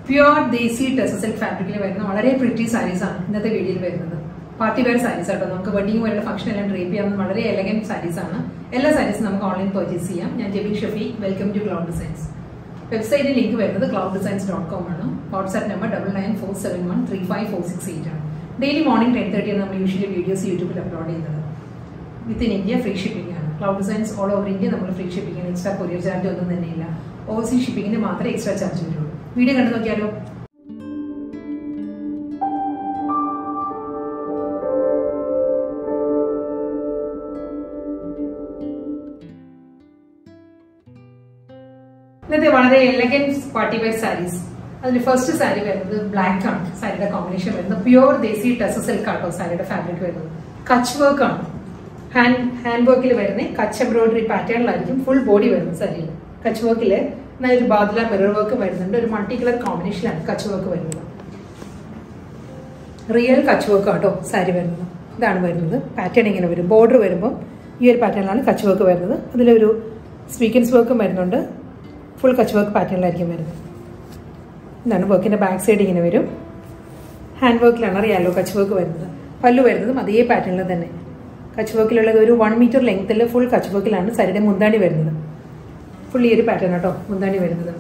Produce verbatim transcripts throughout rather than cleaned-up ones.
Pure Desi Tusser Silk fabric very pretty sarees ആണ് ഇന്നത്തെ വീഡിയോയിൽ വരുന്നത്. പാർട്ടി വെയർ സാരീസ് ആട്ടോ. നമുക്ക് വെഡിങ് പോലുള്ള ഫംഗ്ഷൻ എല്ലാം ഡ്രേപ്പ് ചെയ്യാവുന്ന വളരെ എലഗന്റ് സാരീസ് ആണ്. എല്ലാ സാരീസും നമുക്ക് ഓൺലൈൻ പർച്ചേസ് ചെയ്യാം. ഞാൻ Jebi Shafi, welcome to cloud designs. വെബ്സൈറ്റിൽ ലിങ്ക് വരുന്നത് ക്ലൗഡ് ഡിസൈൻസ് ഡോട്ട് കോം ആണ്. WhatsApp number double nine four seven one three five four six eight ആണ്. ഡെയിലി മോർണിംഗ് ടെൻ തേർട്ടി ആണ് നമ്മൾ യൂഷ്വലി വീഡിയോസ് യൂട്യൂബിൽ അപ്ലോഡ് ചെയ്യുന്നത്. വിത്തിൻ ഇന്ത്യ ഫ്രീ ഷിപ്പിംഗ് ആണ്. Cloud designs all over India നമ്മൾ free shipping ആണ്. Extra courier charge ഒന്നും തന്നെയില്ല. ഓവർസീസ് ഷിപ്പിംഗിന് മാത്രമേ എക്സ്ട്രാ ചാർജ് വരുള്ളൂ. വീഡിയോ കണ്ടു നോക്കിയാലോ. ഇന്നത്തെ വളരെ എലഗന്റ് പാർട്ടി വെയർ സാരീസ്. അതിന്റെ ഫസ്റ്റ് സാരി വരുന്നത് ബ്ലാക്ക് ആണ്. സാരിയുടെ കോമ്പിനേഷൻ വരുന്നത് പ്യൂർ ദേസി ടസർ സിൽക്ക് ആട്ടോ. സാരിയുടെ ഫാബ്രിക് വരുന്നത് കച്ച് വർക്ക് ആണ്. ഹാൻഡ് ഹാൻഡ് വർക്കിൽ വരുന്ന കച്ച് എംബ്രോയിഡറി പാറ്റേണിലായിരിക്കും ഫുൾ ബോഡി വരുന്നത്. സാരിയിൽ കച്ച് വർക്കില് നല്ലൊരു ബാദ്ല മിറർ വർക്ക് വരുന്നുണ്ട്. ഒരു മൾട്ടി കളർ കോമ്പിനേഷനാണ് കച്ച് വർക്ക് വരുന്നത്. റിയൽ കച്ച് വർക്ക് ആട്ടോ സാരി വരുന്നത്. ഇതാണ് വരുന്നത്. പാറ്റേൺ ഇങ്ങനെ വരും. ബോർഡർ വരുമ്പോൾ ഈ ഒരു പാറ്റേണിലാണ് കച്ച് വർക്ക് വരുന്നത്. അതിലൊരു സ്വീക്കൻസ് വർക്കും വരുന്നുണ്ട്. ഫുൾ കച്ച് വർക്ക് പാറ്റേണിലായിരിക്കും വരുന്നത്. ഇതാണ് വർക്കിന്റെ ബാക്ക് സൈഡ് ഇങ്ങനെ വരും. ഹാൻഡ് വർക്കിലാണ് അറിയാലോ കച്ച് വർക്ക് വരുന്നത്. പല്ലു വരുന്നതും അതേ പാറ്റേണിൽ തന്നെ. കച്ച് വർക്കിലുള്ളത് ഒരു വൺ മീറ്റർ ലെങ്ത്തിൽ ഫുൾ കച്ച് വർക്കിലാണ് സാരിയുടെ മുന്താണി വരുന്നത്. ഫുൾ ഈ ഒരു പാറ്റേൺ കേട്ടോ മുന്താണി വരുന്നത്.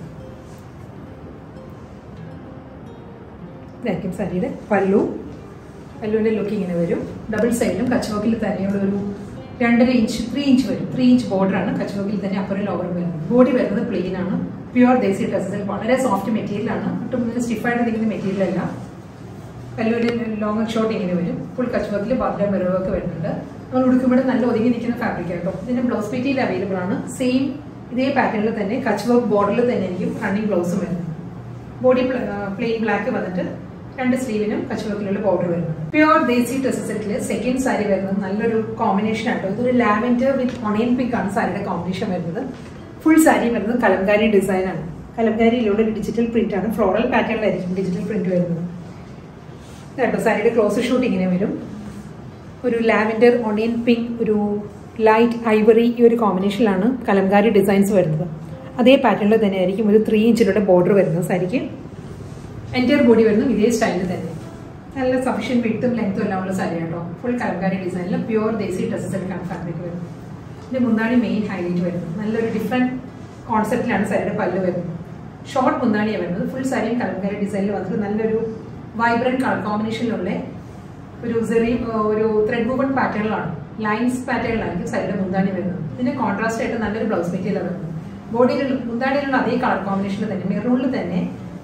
ഇതായിരിക്കും സാരിയുടെ പല്ലു. പല്ലുവിന്റെ ലുക്ക് ഇങ്ങനെ വരും. ഡബിൾ സൈഡിലും കച്ച് വർക്കിൽ തന്നെയുള്ള ഒരു രണ്ടര ഇഞ്ച് ത്രീ ഇഞ്ച് വരും. ത്രീ ഇഞ്ച് ബോർഡർ ആണ്. കച്ച് വർക്കിൽ തന്നെ അപ്പറിൽ ഓവർ വരുന്നത്. ബോഡി വരുന്നത് പ്ലെയിൻ ആണ്. Pure desi tussar silk. വളരെ സോഫ്റ്റ് മെറ്റീരിയൽ ആണ്. ഒട്ടും സ്റ്റിഫായിട്ട് നിൽക്കുന്ന മെറ്റീരിയൽ അല്ല. പല്ലുവിന്റെ ലോങ് ഷോർട്ട് ഇങ്ങനെ വരും. ഫുൾ കച്ച് വർക്കിൽ ബാദ്ല മിറർ വർക്ക് വരുന്നുണ്ട്. നമ്മൾ ഉടുക്കുമ്പോൾ നല്ല ഒതുങ്ങി നിൽക്കുന്ന ഫാബ്രിക് ആട്ടോ. ഇതിന്റെ ബ്ലൗസ് മെറ്റീരിയൽ അവൈലബിൾ ആണ്. സെയിം ഇതേ പാറ്റേണിൽ തന്നെ കച്ച് വർക്ക് ബോർഡറിൽ തന്നെ ആയിരിക്കും റണ്ണിങ് ബ്ലൗസും വരുന്നത്. ബോഡി പ്ലെയിൻ ബ്ലാക്ക് വന്നിട്ട് രണ്ട് സ്ലീവിനും കച്ച് വർക്കിലുള്ള ബോർഡർ വരുന്നത്. പ്യൂർ ദേസി ടസർ സിൽക്കില് സെക്കൻഡ് സാരി വരുന്നത് നല്ലൊരു കോമ്പിനേഷൻ ആട്ടോ. ഇതൊരു ലാവൻഡർ വിത്ത് ഒണിയൻ പിങ്ക് ആണ് സാരിയുടെ കോമ്പിനേഷൻ വരുന്നത്. ഫുൾ സാരി വരുന്നത് കലംകാരി ഡിസൈൻ ആണ്. കലംകാരിയിലൂടെ ഒരു ഡിജിറ്റൽ പ്രിന്റ് ആണ്. ഫ്ലോറൽ പാറ്റേണിലായിരിക്കും ഡിജിറ്റൽ പ്രിന്റ് വരുന്നത്. കേട്ടോ സാരിയുടെ ക്ലോസ് ഷൂട്ട് ഇങ്ങനെ വരും. ഒരു ലാവൻഡർ ഒണിയൻ പിങ്ക് ഒരു ലൈറ്റ് ഐവറി ഈ ഒരു കോമ്പിനേഷനിലാണ് കലംകാരി ഡിസൈൻസ് വരുന്നത്. അതേ പാറ്റേണിൽ തന്നെ ആയിരിക്കും ഒരു ത്രീ ഇഞ്ചിലൂടെ ബോർഡർ വരുന്നത്. സാരിക്ക് എൻറ്റയർ ബോഡി വരുന്നത് ഇതേ സ്റ്റൈലിൽ തന്നെ. നല്ല സഫീഷ്യന്റ് വിഡ്ത്തും ലെങ്ത്തും എല്ലാം ഉള്ള സാരി കേട്ടോ. ഫുൾ കലംകാരി ഡിസൈനിൽ പ്യൂർ ദേസി ടസർ സിൽക്കാണ് ഫാബ്രിക് വരുന്നത്. ഇതിന്റെ മുന്താണി മെയിൻ ഹൈലൈറ്റ് വരുന്നത്. നല്ലൊരു ഡിഫറെന്റ് കോൺസെപ്റ്റിലാണ് സാരിയുടെ പല്ല് വരുന്നത്. ഷോർട്ട് മുന്താണിയാണ് വരുന്നത്. ഫുൾ സാരിയും കലംകാരി ഡിസൈനിൽ വന്നിട്ട് നല്ലൊരു വൈബ്രന്റ് കളർ കോമ്പിനേഷനിലുള്ള ഒരു സെറി ഒരു ത്രെഡ് വുവൺ പാറ്റേണിലാണ്. ലൈൻസ് പാറ്റേണിലായിരിക്കും സാരിയുടെ മുന്താണി വരുന്നത്. ഇതിന്റെ കോൺട്രാസ്റ്റ് ആയിട്ട് നല്ലൊരു ബ്ലൗസ് മെറ്റീരിയൽ വരുന്നത്. ബോഡിയിലുള്ള മുന്താണിയിലുള്ള അതേ കളർ കോമ്പിനേഷനിൽ തന്നെ മെറൂണിൽ തന്നെ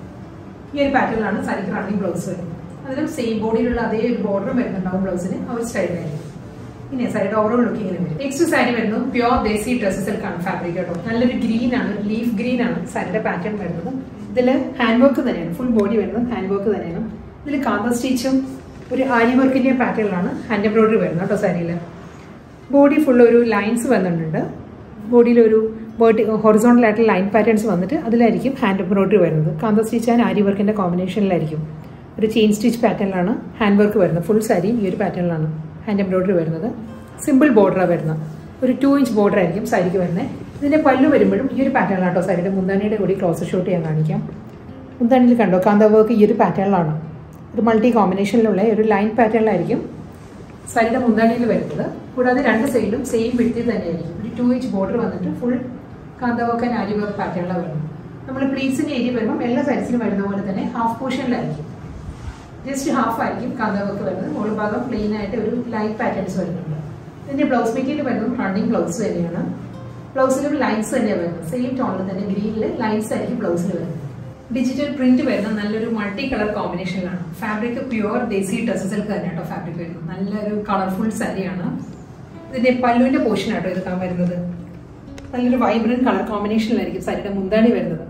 ഈ ഒരു പാറ്റേണിലാണ് സാരിക്ക് റണ്ണിങ് ബ്ലൗസ് വരുന്നത്. അതിലും സെയിം ബോഡിയിലുള്ള അതേ ഒരു ബോർഡറും വരുന്നുണ്ടാവും ബ്ലൗസിന്. ആ ഒരു സ്റ്റൈലായിരിക്കും. ഇനി സാരിയുടെ ഓവറോൾ ലുക്ക് ഇങ്ങനെ വരും. നെക്സ്റ്റ് സാരി വരുന്നത് പ്യൂർ ദേസി ടസർ സിൽക്ക് ആണ് ഫാബ്രിക് കേട്ടോ. നല്ലൊരു ഗ്രീൻ ആണ്. ഒരു ലീഫ് ഗ്രീൻ ആണ് സാരിയുടെ പാറ്റേൺ വരുന്നത്. ഇതിൽ ഹാൻഡ് വർക്ക് തന്നെയാണ്. ഫുൾ ബോഡി വരുന്നത് ഹാൻഡ് വർക്ക് തന്നെയാണ്. ഇതിൽ കാന്ത സ്റ്റിച്ചും ഒരു ആരി വർക്കിന്റെ പാറ്റേണിലാണ് ഹാൻഡ് എംബ്രോയിഡറി വരുന്നത് കേട്ടോ സാരിയിൽ. ബോഡി ഫുൾ ഒരു ലൈൻസ് വന്നിട്ടുണ്ട്. ബോഡിയിൽ ഒരു വേർട്ടി ഹൊറിസോണ്ടൽ ആയിട്ടുള്ള ലൈൻ പാറ്റേൺസ് വന്നിട്ട് അതിലായിരിക്കും ഹാൻഡ് എംബ്രോയിഡറി വരുന്നത്. കാന്ത സ്റ്റിച്ച് ആൻഡ് ആരി വർക്കിന്റെ കോമ്പിനേഷനിലായിരിക്കും. ഒരു ചെയിൻ സ്റ്റിച്ച് പാറ്റേണിലാണ് ഹാൻഡ് വർക്ക് വരുന്നത്. ഫുൾ സാരി ഈ ഒരു പാറ്റേണിലാണ് ഹാൻഡ് എംബ്രോയിഡറി വരുന്നത്. സിമ്പിൾ ബോർഡറാണ് വരുന്നത്. ഒരു ടു ഇഞ്ച് ബോർഡർ ആയിരിക്കും സാരിക്ക് വരുന്നത്. ഇതിന്റെ പല്ലു വരുമ്പോഴും ഈ ഒരു പാറ്റേണിലാട്ടോ. സാരിയുടെ മുന്താണിയുടെ കൂടി ക്ലോസ് ഷോട്ട് ഞാൻ കാണിക്കാം. മുന്താണിയിൽ കണ്ടോ കാന്ത വർക്ക് ഈ ഒരു പാറ്റേണിലാണ്. ഒരു മൾട്ടി കോമ്പിനേഷനിലുള്ള ഒരു ലൈൻ പാറ്റേണിലായിരിക്കും സാരിയുടെ മുന്താണിയിൽ വരുന്നത്. കൂടാതെ രണ്ട് സൈഡിലും സെയിം വിഡ്ത്തിൽ തന്നെയായിരിക്കും. ഒരു ടു ഇഞ്ച് ബോർഡർ വന്നിട്ട് full kantha work and aari work പാറ്റേണിലാണ് വരുന്നത്. നമ്മൾ പ്ലീറ്റ്സിന്റെ ഏരിയ വരുമ്പോൾ എല്ലാ സൈഡ്സിലും വരുന്ന പോലെ തന്നെ ഹാഫ് പോർഷനിലായിരിക്കും. ജസ്റ്റ് ഹാഫ് ആയിരിക്കും കാന്ത വർക്ക് വരുന്നത്. മുകൾ ഭാഗം പ്ലെയിൻ ആയിട്ട് ഒരു ലൈറ്റ് പാറ്റേൺസ് വരുന്നുണ്ട്. ഇതിന്റെ ബ്ലൗസ് മെറ്റീരിയൽ വരുന്നത് റണ്ണിങ് ബ്ലൗസ് തന്നെയാണ്. ബ്ലൗസിലും ലൈൻസ് തന്നെയാണ് വരുന്നത്. സെയിം ടോണിൽ തന്നെ ഗ്രീനിൽ ലൈൻസ് ആയിരിക്കും ബ്ലൗസിൽ വരുന്നത്. ഡിജിറ്റൽ പ്രിന്റ് വരുന്ന നല്ലൊരു മൾട്ടി കളർ കോമ്പിനേഷനിലാണ്. Fabric pure desi tussar silk തന്നെ കേട്ടോ ഫാബ്രിക് വരുന്നത്. നല്ലൊരു കളർഫുൾ സാരിയാണ്. ഇതിന്റെ പല്ലുവിന്റെ പോർഷൻ ആട്ടോ എടുക്കാൻ വരുന്നത്. നല്ലൊരു വൈബ്രന്റ് കളർ കോമ്പിനേഷനിലായിരിക്കും സാരിയുടെ മുന്താണി വരുന്നത്.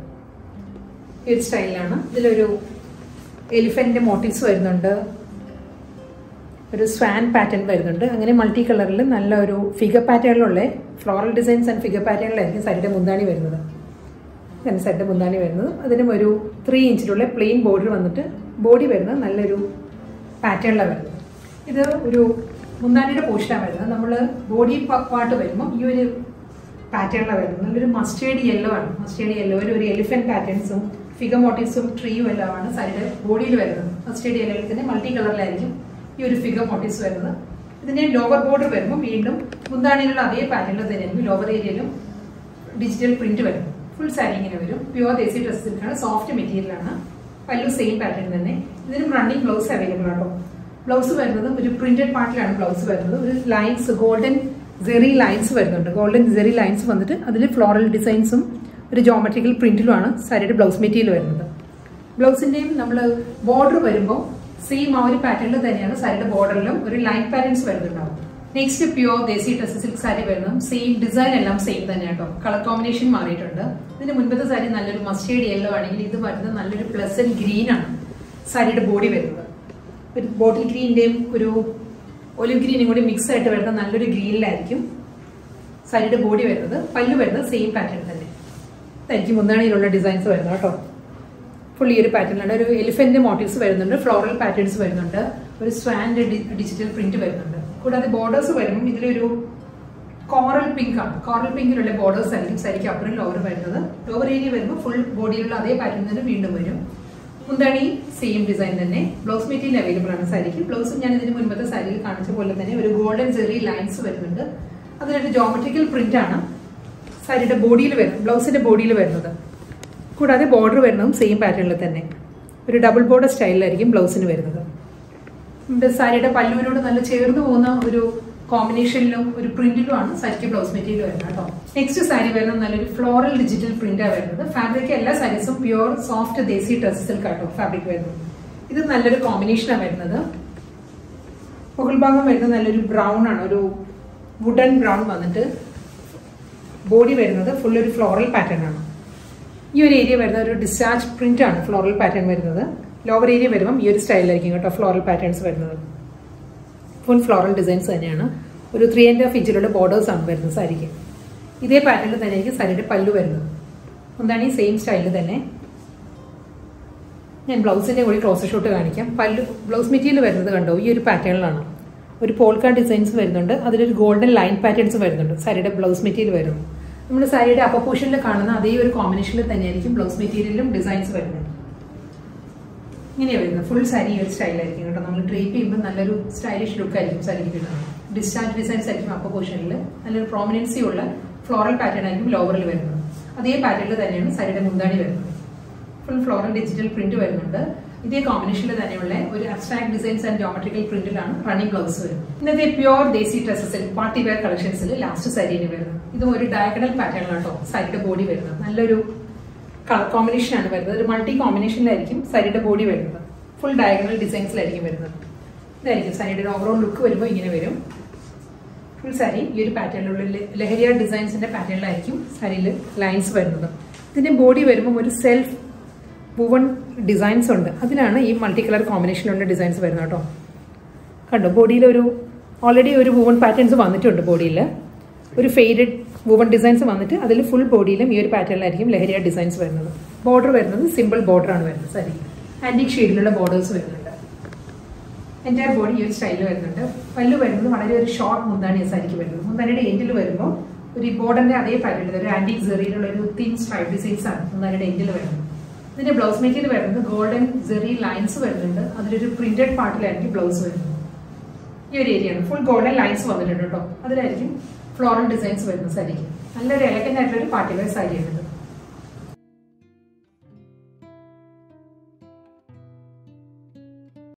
ഈ ഒരു സ്റ്റൈലിലാണ്. ഇതിലൊരു എലിഫന്റിന്റെ മോട്ടീവ്സ് വരുന്നുണ്ട്. ഒരു സ്വാൻ പാറ്റേൺ വരുന്നുണ്ട്. അങ്ങനെ മൾട്ടി കളറിൽ നല്ല ഒരു ഫിഗർ പാറ്റേണിലുള്ള ഫ്ലോറൽ ഡിസൈൻസ് ആൻഡ് ഫിഗർ പാറ്റേണിലായിരിക്കും സാരിയുടെ മുന്താണി വരുന്നത്. ഇതാണ് സാരിയുടെ മുന്താണി വരുന്നത്. അതിനും ഒരു ത്രീ ഇഞ്ചിലുള്ള പ്ലെയിൻ ബോർഡർ വന്നിട്ട് ബോഡി വരുന്നത് നല്ലൊരു പാറ്റേണിലാണ് വരുന്നത്. ഇത് ഒരു മുന്താണിയുടെ പോർഷനാണ് വരുന്നത്. നമ്മൾ ബോഡി പാർട്ട് വരുമ്പോൾ ഈ ഒരു പാറ്റേണിലാണ് വരുന്നത്. നല്ലൊരു മസ്റ്റേർഡ് യെല്ലോ ആണ്. മസ്റ്റേർഡ് യെല്ലോ ഒരു എലിഫന്റ് പാറ്റേൺസും ഫിഗർ മോട്ടീവ്സും ട്രീയും എല്ലാമാണ് സാരിയുടെ ബോഡിയിൽ വരുന്നത്. മസ്റ്റേർഡ് യെല്ലോയിൽ തന്നെ മൾട്ടി കളറിലായിരിക്കും ഈ ഒരു ഫിഗർ മോട്ടീവ്സ് വരുന്നത്. ഇതിന്റെ ലോവർ ബോർഡർ വരുമ്പോൾ വീണ്ടും മുന്താണിയിലുള്ള അതേ പാറ്റേണിൽ തന്നെയായിരിക്കും ലോവർ ഏരിയയിലും ഡിജിറ്റൽ പ്രിന്റ് വരും. ഫുൾ സാരി ഇങ്ങനെ വരും. പ്യുവർ ദേശി ഡ്രസ് സിൽക്കാണ്, സോഫ്റ്റ് മെറ്റീരിയലാണ്. പല്ലു സെയിം പാറ്റേൺ തന്നെ. ഇതിനും റണ്ണിങ് ബ്ലൗസ് അവൈലബിൾ ആട്ടോ. ബ്ലൗസ് വരുന്നത് ഒരു പ്രിന്റഡ് പാർട്ടിലാണ് ബ്ലൗസ് വരുന്നത്. ഒരു ലൈൻസ് ഗോൾഡൻ ജെറി ലൈൻസ് വരുന്നുണ്ട്. ഗോൾഡൻ ജെറി ലൈൻസ് വന്നിട്ട് അതിൽ ഫ്ലോറൽ ഡിസൈൻസും ഒരു ജോമെട്രിക്കൽ പ്രിന്റിലുമാണ് സാരിയുടെ ബ്ലൗസ് മെറ്റീരിയൽ വരുന്നത്. ബ്ലൗസിന്റെയും നമ്മൾ ബോർഡർ വരുമ്പോൾ സെയിം ആ ഒരു പാറ്റേണിൽ തന്നെയാണ് സാരിയുടെ ബോർഡറിലും ഒരു ലൈൻ പാറ്റേൺസ് വരുന്നുണ്ടാവും. നെക്സ്റ്റ് പ്യുവർ ദേശി ഡ്രസ് സിൽക്ക് സാരി വരുന്നതും സെയിം ഡിസൈൻ എല്ലാം സെയിം തന്നെയാണ് കേട്ടോ. കളർ കോമ്പിനേഷൻ മാറിയിട്ടുണ്ട്. ഇതിന്റെ മുൻപത്തെ സാരി നല്ലൊരു മസ്റ്റേർഡ് യെല്ലോ ആണെങ്കിൽ ഇത് വരുന്നത് നല്ലൊരു പ്ലസന്റ് ഗ്രീൻ ആണ് സാരിയുടെ ബോഡി വരുന്നത്. ഒരു ബോട്ടിൽ ഗ്രീനിന്റെയും ഒരു ഒലിവ് ഗ്രീനും കൂടി മിക്സ് ആയിട്ട് വരുന്ന നല്ലൊരു ഗ്രീനിലായിരിക്കും സാരിയുടെ ബോഡി വരുന്നത്. പല്ലു വരുന്നത് സെയിം പാറ്റേൺ തന്നെ. ഇതായിരിക്കും മുന്താണിയിലുള്ള ഡിസൈൻസ് വരുന്നത് കേട്ടോ. ഫുൾ ഈ ഒരു പാറ്റേണിലാണ്. ഒരു എലിഫന്റ് മോട്ടീവ്സ് വരുന്നുണ്ട്, ഫ്ലോറൽ പാറ്റേൺസ് വരുന്നുണ്ട്, ഒരു സ്വാൻഡ് ഡിജിറ്റൽ പ്രിന്റ് വരുന്നുണ്ട്. കൂടാതെ ബോർഡേഴ്സ് വരുമ്പോൾ ഇതിലൊരു കോറൽ പിങ്ക് ആണ്. കോറൽ പിങ്കിലുള്ള ബോർഡേഴ്സ് ആയിരിക്കും സാരിക്ക് അപ്പറും ലോവർ വരുന്നത്. ലോവർ ഏരിയ വരുമ്പോൾ ഫുൾ ബോഡിയിലുള്ള അതേ പാറ്റേൺ തന്നെ വീണ്ടും വരും. മുന്താണി സെയിം ഡിസൈൻ തന്നെ. ബ്ലൗസ് മെറ്റീരിയൽ അവൈലബിൾ ആണ് സാരിക്ക്. ബ്ലൗസും ഞാൻ ഇതിന് മുൻപത്തെ സാരിയിൽ കാണിച്ച പോലെ തന്നെ ഒരു ഗോൾഡൻ ജെറി ലൈൻസ് വരുന്നുണ്ട്. അതിലൊരു ജോമെട്രിക്കൽ പ്രിന്റ് ആണ് സാരിയുടെ ബോഡിയിൽ വരുന്നത്, ബ്ലൗസിന്റെ ബോഡിയിൽ വരുന്നത്. കൂടാതെ ബോർഡർ വരുന്നതും സെയിം പാറ്റേണിൽ തന്നെ ഒരു ഡബിൾ ബോർഡർ സ്റ്റൈലിലായിരിക്കും ബ്ലൗസിന് വരുന്നത്. നമ്മുടെ സാരിയുടെ പല്ലുവിനോട് നല്ല ചേർന്ന് പോകുന്ന ഒരു കോമ്പിനേഷനിലും ഒരു പ്രിന്റിലുമാണ് സാരിക്ക് ബ്ലൗസ് മെറ്റീരിയൽ വരുന്നത് കേട്ടോ. നെക്സ്റ്റ് സാരി വരുന്നത് നല്ലൊരു ഫ്ലോറൽ ഡിജിറ്റൽ പ്രിന്റാണ് വരുന്നത്. ഫാബ്രിക് എല്ലാ സാരീസും പ്യുവർ സോഫ്റ്റ് ദേശി ഡ്രസ് സിൽക്ക് ആട്ടോ ഫാബ്രിക് വരുന്നത്. ഇത് നല്ലൊരു കോമ്പിനേഷനാണ് വരുന്നത്. മുകൾ ഭാഗം വരുന്നത് നല്ലൊരു ബ്രൗൺ ആണ്, ഒരു വുഡൻ ബ്രൗൺ വന്നിട്ട് ബോഡി വരുന്നത് ഫുൾ ഒരു ഫ്ലോറൽ പാറ്റേൺ ആണ്. ഈ ഒരു ഏരിയ വരുന്നത് ഒരു ഡിസ്ചാർജ് പ്രിന്റ് ആണ് ഫ്ലോറൽ പാറ്റേൺ വരുന്നത്. ലോവർ ഏരിയ വരുമ്പം ഈ ഒരു സ്റ്റൈലിലായിരിക്കും കേട്ടോ ഫ്ലോറൽ പാറ്റേൺസ് വരുന്നത്. ഫുൾ ഫ്ലോറൽ ഡിസൈൻസ് തന്നെയാണ്. ഒരു ത്രീ ആൻഡ് ഹാഫ് ഇഞ്ചിലുള്ള ബോർഡേഴ്സ് ആണ് വരുന്നത് സാരിക്ക്. ഇതേ പാറ്റേണിൽ തന്നെയായിരിക്കും സാരിയുടെ പല്ലു വരുന്നത്. എന്താണ് ഈ സെയിം സ്റ്റൈലിൽ തന്നെ. ഞാൻ ബ്ലൗസിന്റെ കൂടി ക്ലോസ് ഷോട്ട് കാണിക്കാം. പല്ലു ബ്ലൗസ് മെറ്റീരിയൽ വരുന്നത് കണ്ടോ ഈ ഒരു പാറ്റേണിലാണ്. ഒരു പോൾക്ക ഡിസൈൻസ് വരുന്നുണ്ട്, അതിലൊരു ഗോൾഡൻ ലൈൻ പാറ്റേൺസ് വരുന്നുണ്ട് സാരിയുടെ ബ്ലൗസ് മെറ്റീരിയൽ വരുന്നു. നമ്മൾ സാരിയുടെ അപ്പർ പോർഷനിൽ കാണുന്ന അതേ ഒരു കോമ്പിനേഷനിൽ തന്നെയായിരിക്കും ബ്ലൗസ് മെറ്റീരിയലും ഡിസൈൻസ് വരുന്നത്. ഇങ്ങനെയാണ് വരുന്നത്. ഫുൾ സാരി ഈ ഒരു സ്റ്റൈലായിരിക്കും കേട്ടോ. നമ്മൾ ഡ്രേപ്പ് ചെയ്യുമ്പോൾ നല്ലൊരു സ്റ്റൈലിഷ് ലുക്ക് ആയിരിക്കും സാരിക്ക് കിട്ടുന്നത്. ഡിസ്ചാർജ് ഡിസൈൻസ് ആയിരിക്കും അപ്പർ പോർഷനിൽ. നല്ലൊരു പ്രോമിനൻസി ഉള്ള ഫ്ലോറൽ പാറ്റേൺ ആയിരിക്കും ലോവറിൽ വരുന്നത്. അതേ പാറ്റേണിൽ തന്നെയാണ് സാരിയുടെ മുന്താണി വരുന്നത്. ഫുൾ ഫ്ലോറൽ ഡിജിറ്റൽ പ്രിന്റ് വരുന്നുണ്ട്. ഇതേ കോമ്പിനേഷനിൽ തന്നെയുള്ള ഒരു അബ്സ്ട്രാക്ട് ഡിസൈൻസ് ആൻഡ് ജോമെട്രിക്കൽ പ്രിന്റിലാണ് റണ്ണിംഗ് ബ്ലൗസ് വരുന്നത്. ഇന്നത്തെ പ്യുവർ ദേശി ഡ്രസ്സസിൽ പാർട്ടി വെയർ കളക്ഷൻസിൽ ലാസ്റ്റ് സാരിയാണ് വരുന്നത്. ഇതും ഒരു ഡയഗണൽ പാറ്റേണിലാട്ടോ സാരിയുടെ ബോഡി വരുന്നത്. നല്ലൊരു കളർ കോമ്പിനേഷൻ ആണ് വരുന്നത്. ഒരു മൾട്ടി കോമ്പിനേഷനിലായിരിക്കും സാരിയുടെ ബോഡി വരുന്നത്. ഫുൾ ഡയഗണൽ ഡിസൈൻസിലായിരിക്കും വരുന്നത്. ഇതായിരിക്കും സാരിയുടെ ഒരു ഓവറോൾ ലുക്ക് വരുമ്പോൾ ഇങ്ങനെ വരും. ഫുൾ സാരി ഈ ഒരു പാറ്റേണിലുള്ള ലഹരിയ ഡിസൈൻസിന്റെ പാറ്റേണിലായിരിക്കും സാരിയിൽ ലൈൻസ് വരുന്നത്. ഇതിന്റെ ബോഡി വരുമ്പോൾ ഒരു സെൽഫ് വുവൺ ഡിസൈൻസ് ഉണ്ട്. അതിലാണ് ഈ മൾട്ടി കളർ കോമ്പിനേഷനുള്ള ഡിസൈൻസ് വരുന്നത് കേട്ടോ. കണ്ടോ ബോഡിയിൽ ഒരു ഓൾറെഡി ഒരു വുവൺ പാറ്റേൺസ് വന്നിട്ടുണ്ട്. ബോഡിയിൽ ഒരു ഫെയ്ഡഡ് വുവൺ ഡിസൈൻസ് വന്നിട്ട് അതിൽ ഫുൾ ബോഡിയിലും ഈ ഒരു പാറ്റേണിലായിരിക്കും ലഹരിയ ഡിസൈൻസ് വരുന്നത്. ബോർഡർ വരുന്നത് സിമ്പിൾ ബോർഡർ ആണ് വരുന്നത്. സാരി ആന്റിക് ഷെയ്ഡിലുള്ള ബോർഡേഴ്സ് വരുന്നുണ്ട്. എൻറ്റയർ ബോഡി ഈ ഒരു സ്റ്റൈലിൽ വരുന്നുണ്ട്. പല്ലു വരുന്നത് വളരെ ഒരു ഷോർട്ട് മുന്താണി സാരിക്ക് വരുന്നത്. മുന്താണിയുടെ എൻഡിൽ വരുമ്പോൾ ഒരു ബോർഡറിന്റെ അതേ പാറ്റേണിൽ ഒരു ആന്റിക് സെറിയിലുള്ള ഒരു തിൻ സ്ട്രൈപ്പ് ഡിസൈൻസ് ആണ് മുന്താണിയുടെ എൻഡിൽ വരുന്നത്. ഇതിന്റെ ബ്ലൗസ് മെറ്റീരിയൽ വരുന്നത് ഗോൾഡൻ സെറി ലൈൻസ് വരുന്നുണ്ട്. അതിലൊരു പ്രിന്റഡ് പാർട്ടിലായിരിക്കും ബ്ലൗസ് വരുന്നത്. ഈ ഒരു ഏരിയയാണ് ഫുൾ ഗോൾഡൻ ലൈൻസ് വന്നിട്ടുണ്ട് കേട്ടോ. അതിലായിരിക്കും ഫ്ലോറൽ ഡിസൈൻസ് വരുന്നത് സാരിക്ക്. നല്ലൊരു എലഗന്റ് ആയിട്ടുള്ള ഒരു പാർട്ടി വെയർ സാരിയാണ്.